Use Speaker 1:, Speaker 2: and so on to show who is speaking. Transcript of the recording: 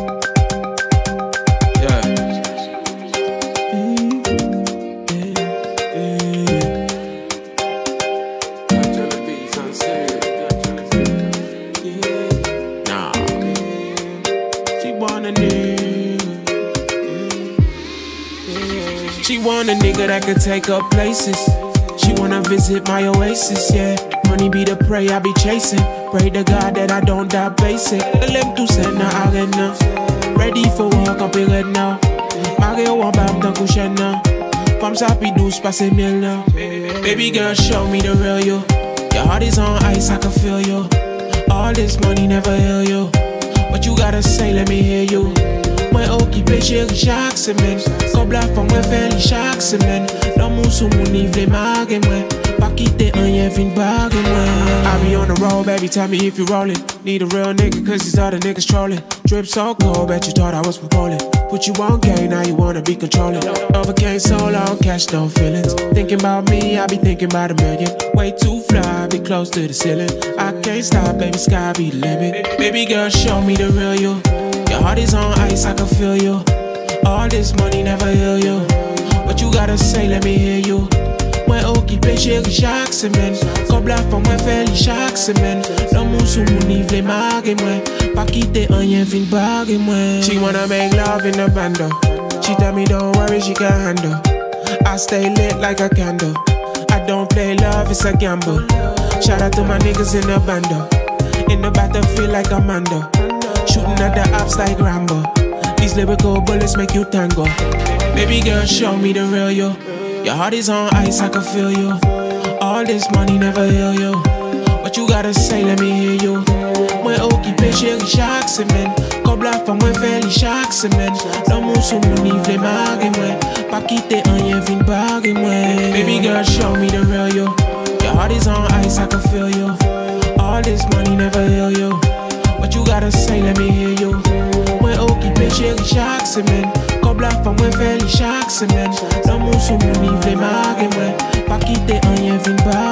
Speaker 1: She want a nigga that could take her places. She wanna visit my oasis, yeah. Money be the prey I be chasing. Pray to God that I don't die basic. Lem tu sena arena. Ready for work up here now. Mario want bam dans couchen now. Femme ça pi douce passe miel now. Baby girl, show me the real you. Your heart is on ice, I can feel you. All this money never heal you. What you gotta say, let me hear you. Mwen okipe chéri chak semen. Kob la fam mwen fè li chak semen. Nan moun sou moun ni vle mage mwen. Pa kite anyen vin bage mwen. I be on the road, baby, tell me if you rollin'. Need a real nigga, cause these other niggas trolling. Drip so cold, bet you thought I was from Poland. Put you on game, now you wanna be controlling. Overcame so long, cash no feelings. Thinking about me, I be thinking about a million. Way too fly, be close to the ceiling. I can't stop, baby, sky be the limit. Baby girl, show me the real you. Your heart is on ice, I can feel you. All this money never heal you. What you gotta say, let me hear you. Mwen okipe chéri chak semen. Kob la fam mwen fè li chak semen. Nan moun sou moun ni vle mage mwen. Pa kite anyen vin bage mwen. She wanna make love in the bando. She tell me don't worry, she can handle. I stay lit like a candle. I don't play love, it's a gamble. Shout out to my niggas in the bando. In the battlefield like a Mando. Shooting at the ops like Rambo. These lyrical bullets make you tango. Baby girl, show me the real you. Your heart is on ice, I can feel you. All this money never heal you. What you gotta say, let me hear you. Mwen okipe chéri chak semen. Kob la fam mwen fè li chak semen. Nan moun sou moun ni vle mage mwen. Pa kite anyen vin bage mwen. Baby girl, show me the real you. Your heart is on ice, I can feel you. All this money never heal you. What you gotta say, let me hear you. Mwen okipe chéri chak semen. Kob la fam mwen fè li chak semen. Nan moun sou moun ni vle mage mwen. Pa kite anyen vin bage